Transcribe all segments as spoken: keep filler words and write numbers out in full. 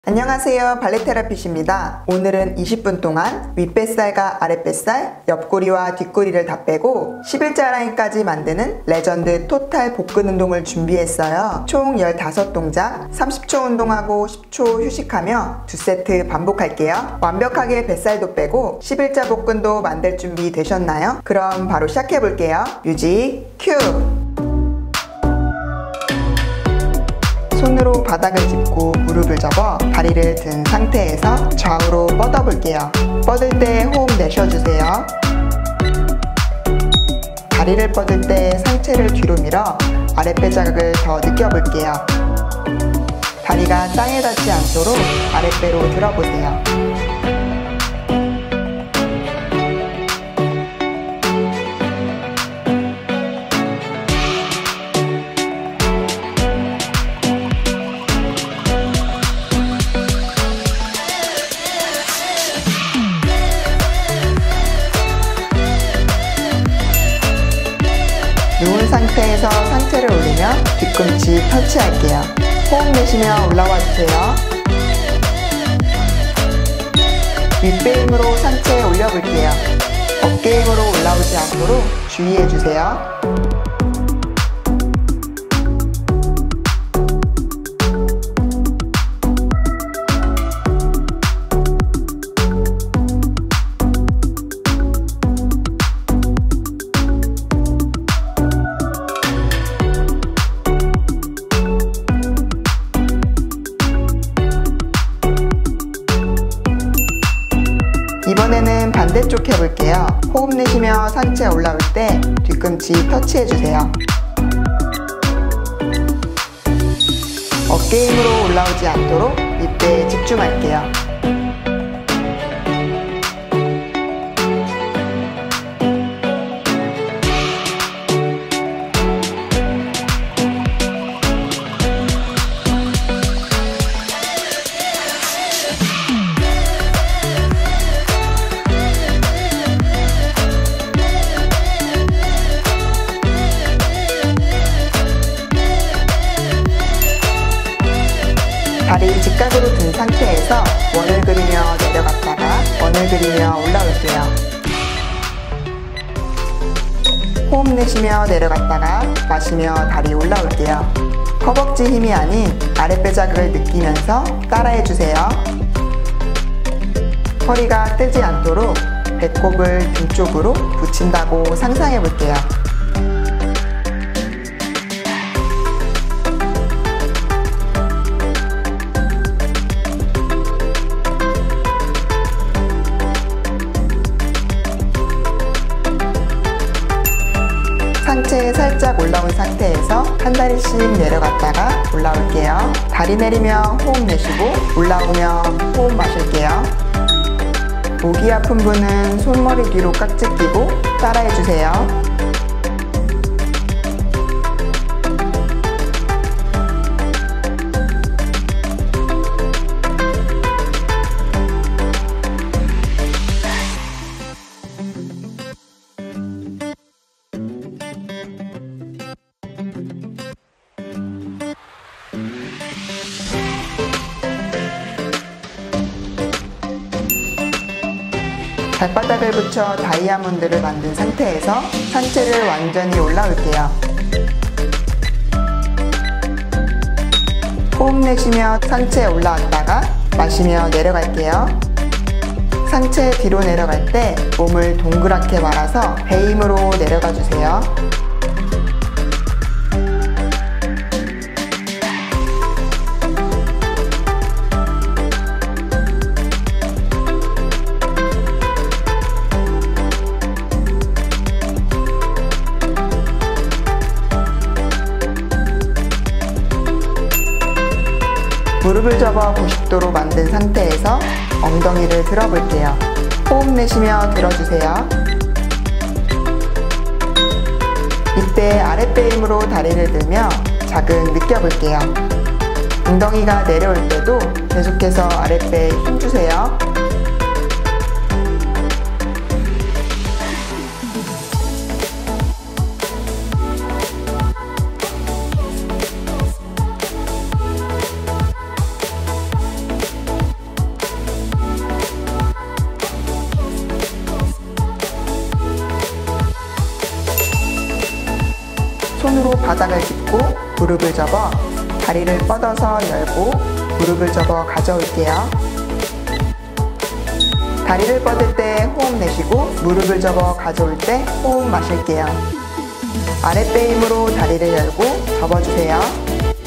안녕하세요, 발레테라피스입니다. 오늘은 이십 분 동안 윗뱃살과 아랫뱃살, 옆구리와 뒷구리를 다 빼고 십일자 라인까지 만드는 레전드 토탈 복근 운동을 준비했어요. 총 십오 동작, 삼십 초 운동하고 십 초 휴식하며 두 세트 반복할게요. 완벽하게 뱃살도 빼고 십일자 복근도 만들 준비 되셨나요? 그럼 바로 시작해볼게요. 뮤직 큐! 손으로 바닥을 짚고 무릎을 접어 다리를 든 상태에서 좌우로 뻗어볼게요. 뻗을 때 호흡 내쉬어주세요. 다리를 뻗을 때 상체를 뒤로 밀어 아랫배 자극을 더 느껴볼게요. 다리가 땅에 닿지 않도록 아랫배로 들어보세요. 누운 상태에서 상체를 올리며 뒤꿈치 터치할게요. 호흡 내쉬며 올라와 주세요. 윗배 힘으로 상체 올려볼게요. 어깨 힘으로 올라오지 않도록 주의해 주세요. 이번에는 반대쪽 해볼게요. 호흡 내쉬며 상체 올라올 때 뒤꿈치 터치해주세요. 어깨 힘으로 올라오지 않도록 윗배에 집중할게요. 다리 직각으로 든 상태에서 원을 그리며 내려갔다가 원을 그리며 올라올게요. 호흡 내쉬며 내려갔다가 마시며 다리 올라올게요. 허벅지 힘이 아닌 아랫배 자극을 느끼면서 따라해주세요. 허리가 뜨지 않도록 배꼽을 등 쪽으로 붙인다고 상상해볼게요. 상체 살짝 올라온 상태에서 한 다리씩 내려갔다가 올라올게요. 다리 내리며 호흡 내쉬고 올라오며 호흡 마실게요. 목이 아픈 분은 손머리 뒤로 깍지 끼고 따라해주세요. 발바닥을 붙여 다이아몬드를 만든 상태에서 상체를 완전히 올라올게요. 호흡 내쉬며 상체 올라왔다가 마시며 내려갈게요. 상체 뒤로 내려갈 때 몸을 동그랗게 말아서 배 힘으로 내려가 주세요. 무릎을 접어 구십 도로 만든 상태에서 엉덩이를 들어볼게요. 호흡 내쉬며 들어주세요. 이때 아랫배 힘으로 다리를 들며 자극 느껴볼게요. 엉덩이가 내려올 때도 계속해서 아랫배에 힘주세요. 바닥을 짚고 무릎을 접어 다리를 뻗어서 열고 무릎을 접어 가져올게요. 다리를 뻗을 때 호흡 내쉬고 무릎을 접어 가져올 때 호흡 마실게요. 아랫배 힘으로 다리를 열고 접어주세요.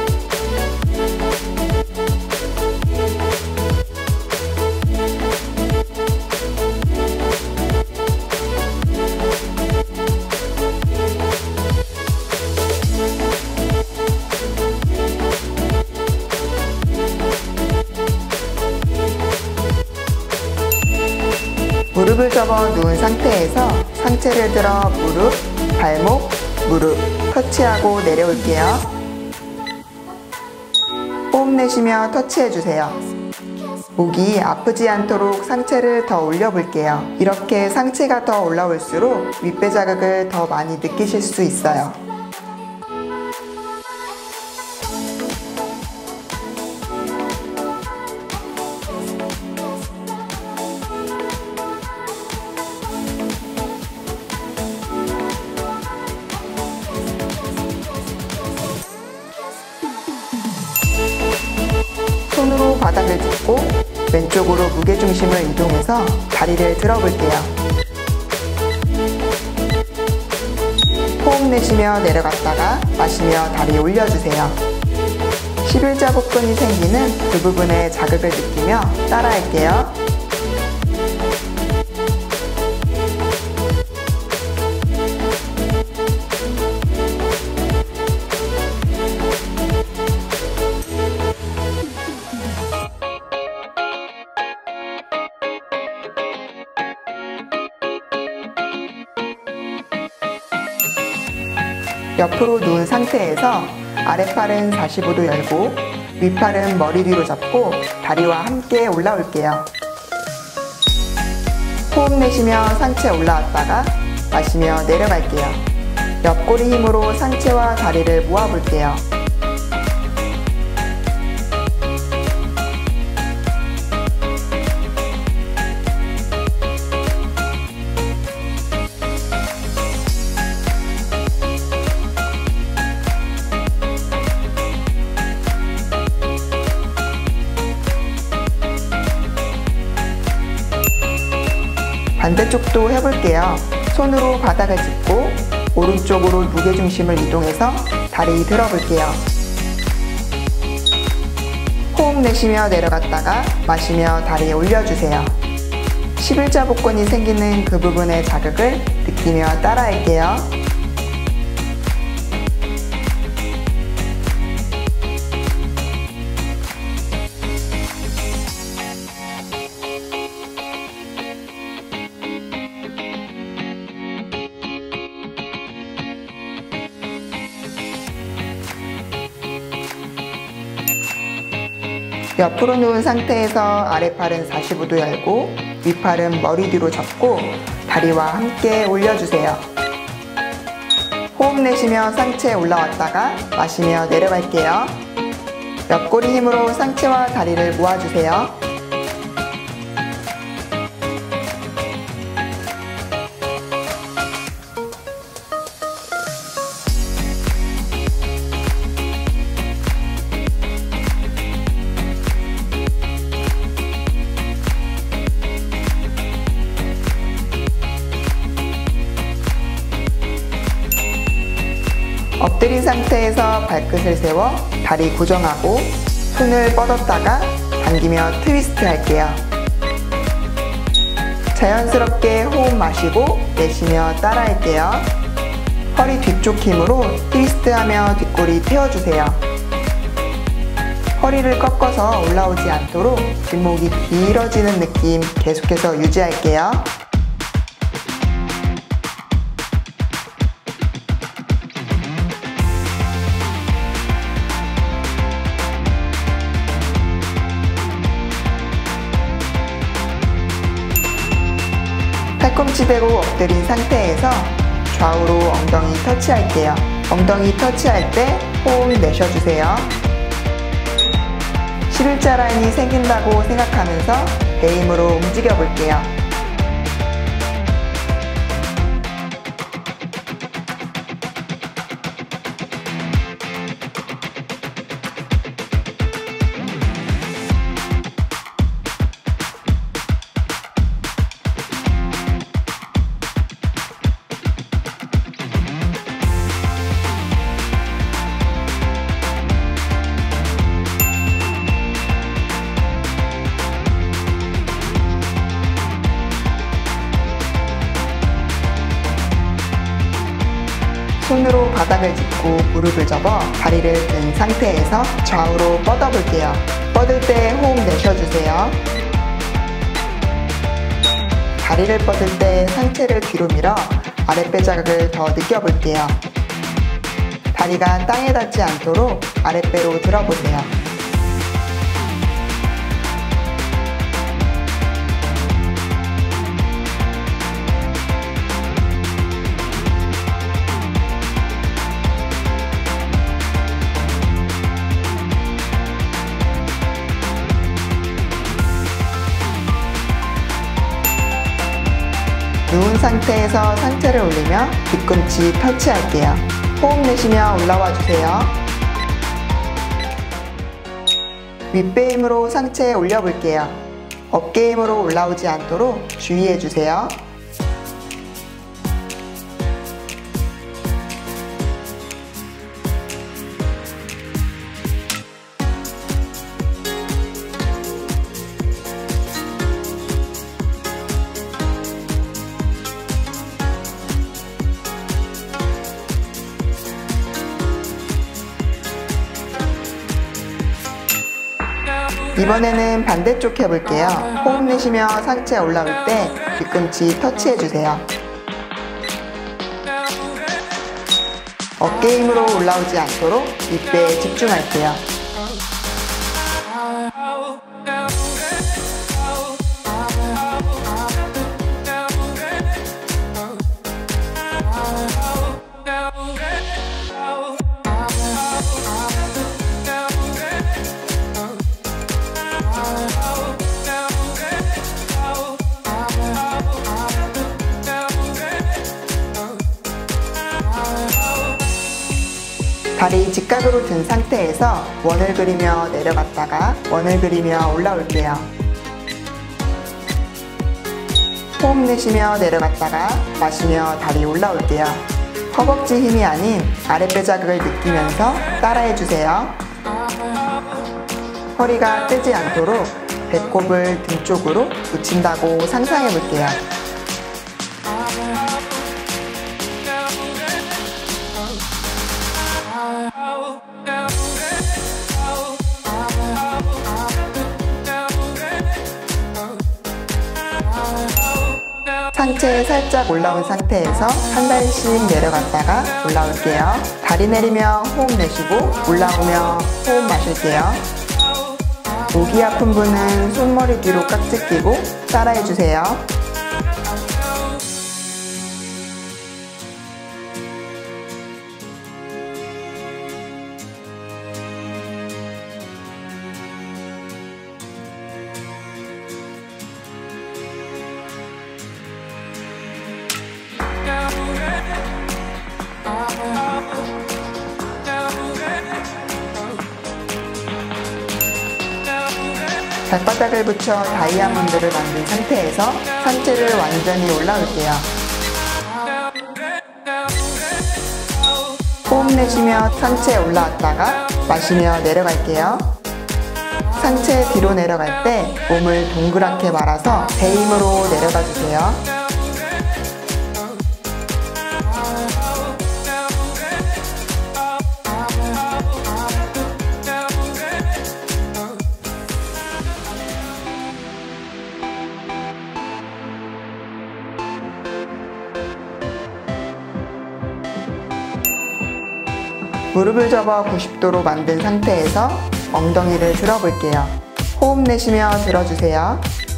무릎을 접어 누운 상태에서 상체를 들어 무릎, 발목, 무릎 터치하고 내려올게요. 호흡 내쉬며 터치해주세요. 목이 아프지 않도록 상체를 더 올려볼게요. 이렇게 상체가 더 올라올수록 윗배 자극을 더 많이 느끼실 수 있어요. 손으로 바닥을 짚고 왼쪽으로 무게중심을 이동해서 다리를 들어볼게요. 호흡 내쉬며 내려갔다가 마시며 다리 올려주세요. 십일자 복근이 생기는 그 부분에 자극을 느끼며 따라할게요. 옆으로 누운 상태에서 아랫팔은 사십오 도 열고 윗팔은 머리 뒤로 잡고 다리와 함께 올라올게요. 호흡 내쉬며 상체 올라왔다가 마시며 내려갈게요. 옆구리 힘으로 상체와 다리를 모아볼게요. 반대쪽도 해볼게요. 손으로 바닥을 짚고 오른쪽으로 무게중심을 이동해서 다리 들어볼게요. 호흡 내쉬며 내려갔다가 마시며 다리 올려주세요. 십일자 복근이 생기는 그 부분의 자극을 느끼며 따라할게요. 옆으로 누운 상태에서 아랫팔은 사십오 도 열고 윗팔은 머리 뒤로 접고 다리와 함께 올려주세요. 호흡 내쉬며 상체 올라왔다가 마시며 내려갈게요. 옆구리 힘으로 상체와 다리를 모아주세요. 엎드린 상태에서 발끝을 세워 다리 고정하고 손을 뻗었다가 당기며 트위스트 할게요. 자연스럽게 호흡 마시고 내쉬며 따라 할게요. 허리 뒤쪽 힘으로 트위스트하며 뒷골이 펴주세요. 허리를 꺾어서 올라오지 않도록 뒷목이 길어지는 느낌 계속해서 유지할게요. 팔꿈치 대고 엎드린 상태에서 좌우로 엉덩이 터치할게요. 엉덩이 터치할 때 호흡 내쉬어주세요. 십일자 라인이 생긴다고 생각하면서 배 힘으로 움직여 볼게요. 손으로 바닥을 짚고 무릎을 접어 다리를 든 상태에서 좌우로 뻗어볼게요. 뻗을 때 호흡 내쉬어주세요. 다리를 뻗을 때 상체를 뒤로 밀어 아랫배 자극을 더 느껴볼게요. 다리가 땅에 닿지 않도록 아랫배로 들어보세요. 누운 상태에서 상체를 올리며 뒤꿈치 터치할게요. 호흡 내쉬며 올라와 주세요. 윗배 힘으로 상체에 올려볼게요. 어깨 힘으로 올라오지 않도록 주의해 주세요. 이번에는 반대쪽 해볼게요. 호흡 내쉬며 상체 올라올 때 뒤꿈치 터치해주세요. 어깨 힘으로 올라오지 않도록 윗배에 집중할게요. 다리 직각으로 든 상태에서 원을 그리며 내려갔다가 원을 그리며 올라올게요. 호흡 내쉬며 내려갔다가 마시며 다리 올라올게요. 허벅지 힘이 아닌 아랫배 자극을 느끼면서 따라해주세요. 허리가 뜨지 않도록 배꼽을 등 쪽으로 붙인다고 상상해볼게요. 상체 살짝 올라온 상태에서 한 발씩 내려갔다가 올라올게요. 다리 내리며 호흡 내쉬고 올라오며 호흡 마실게요. 목이 아픈 분은 손머리 뒤로 깍지 끼고 따라해주세요. 발바닥을 붙여 다이아몬드를 만든 상태에서 상체를 완전히 올라올게요. 호흡 내쉬며 상체에 올라왔다가 마시며 내려갈게요. 상체 뒤로 내려갈 때 몸을 동그랗게 말아서 배 힘으로 내려가 주세요. 무릎을 접어 구십 도로 만든 상태에서 엉덩이를 들어볼게요. 호흡 내쉬며 들어주세요.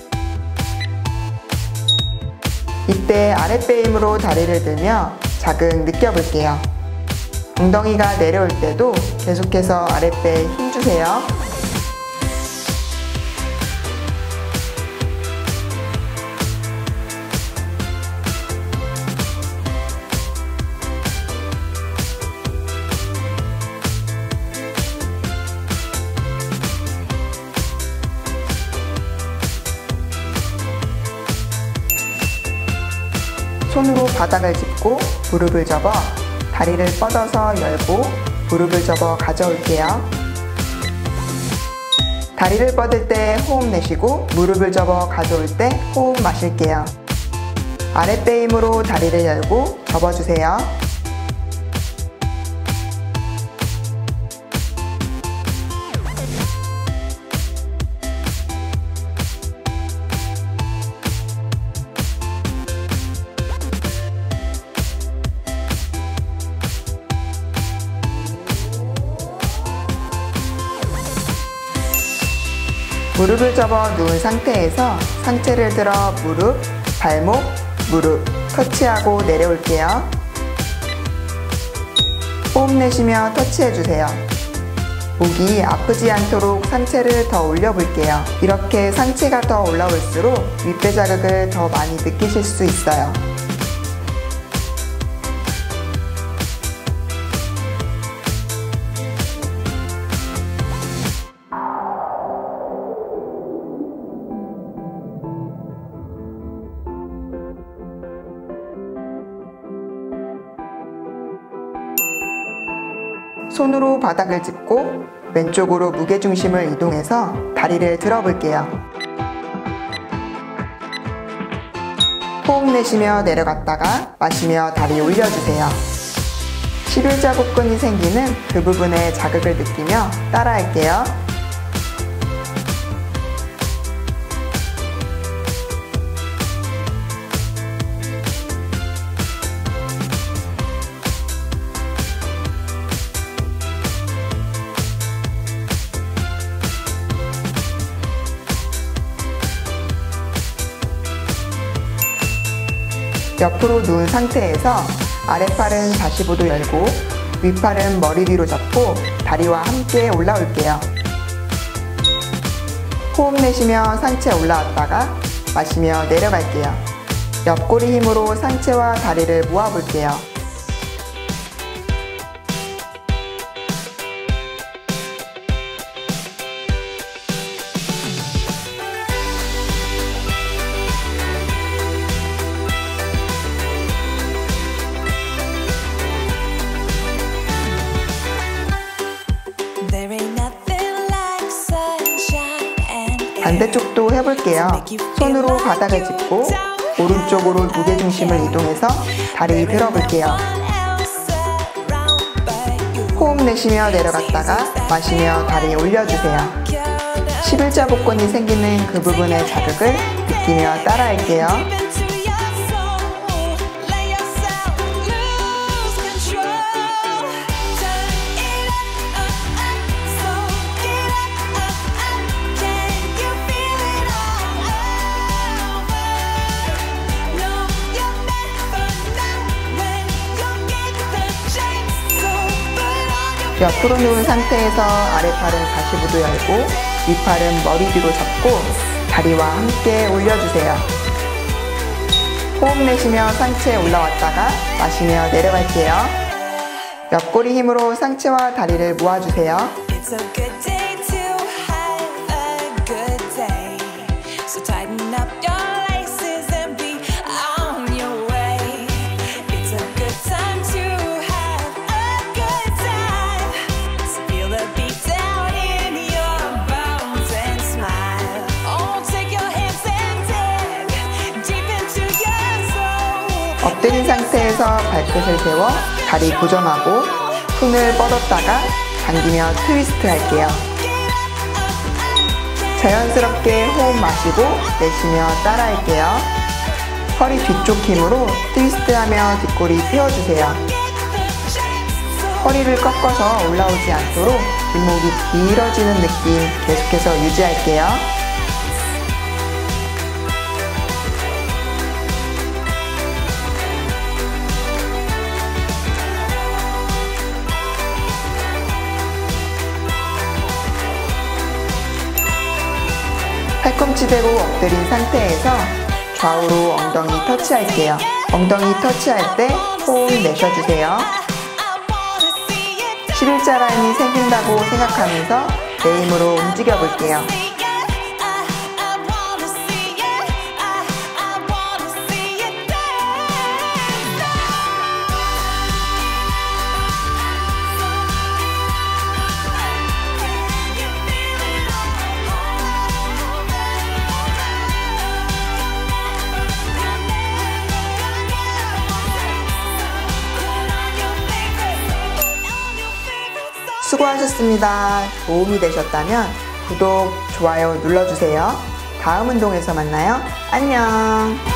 이때 아랫배 힘으로 다리를 들며 자극 느껴볼게요. 엉덩이가 내려올 때도 계속해서 아랫배에 힘주세요. 손으로 바닥을 짚고 무릎을 접어 다리를 뻗어서 열고 무릎을 접어 가져올게요. 다리를 뻗을 때 호흡 내쉬고 무릎을 접어 가져올 때 호흡 마실게요. 아랫배 힘으로 다리를 열고 접어주세요. 무릎을 접어 누운 상태에서 상체를 들어 무릎, 발목, 무릎 터치하고 내려올게요. 호흡 내쉬며 터치해주세요. 목이 아프지 않도록 상체를 더 올려볼게요. 이렇게 상체가 더 올라올수록 윗배 자극을 더 많이 느끼실 수 있어요. 손으로 바닥을 짚고 왼쪽으로 무게중심을 이동해서 다리를 들어볼게요. 호흡 내쉬며 내려갔다가 마시며 다리 올려주세요. 십일자 복근이 생기는 그 부분에 자극을 느끼며 따라할게요. 옆으로 누운 상태에서 아랫팔은 사십오 도 열고 윗팔은 머리 뒤로 잡고 다리와 함께 올라올게요. 호흡 내쉬며 상체 올라왔다가 마시며 내려갈게요. 옆구리 힘으로 상체와 다리를 모아볼게요. 반대쪽도 해볼게요. 손으로 바닥을 짚고 오른쪽으로 무게중심을 이동해서 다리 들어볼게요. 호흡 내쉬며 내려갔다가 마시며 다리 올려주세요. 십일자 복근이 생기는 그 부분의 자극을 느끼며 따라할게요. 옆으로 누운 상태에서 아랫팔은 사십오 도 열고 윗팔은 머리 뒤로 잡고 다리와 함께 올려주세요. 호흡 내쉬며 상체에 올라왔다가 마시며 내려갈게요. 옆구리 힘으로 상체와 다리를 모아주세요. 엎드린 상태에서 발끝을 세워 다리 고정하고 손을 뻗었다가 당기며 트위스트 할게요. 자연스럽게 호흡 마시고 내쉬며 따라할게요. 허리 뒤쪽 힘으로 트위스트하며 뒷골이 펴주세요. 허리를 꺾어서 올라오지 않도록 뒷목이 길어지는 느낌 계속해서 유지할게요. 팔꿈치 대고 엎드린 상태에서 좌우로 엉덩이 터치할게요. 엉덩이 터치할 때 호흡 내쉬어주세요. 십일자 라인이 생긴다고 생각하면서 내 힘으로 움직여 볼게요. 수고하셨습니다. 도움이 되셨다면 구독, 좋아요 눌러주세요. 다음 운동에서 만나요. 안녕.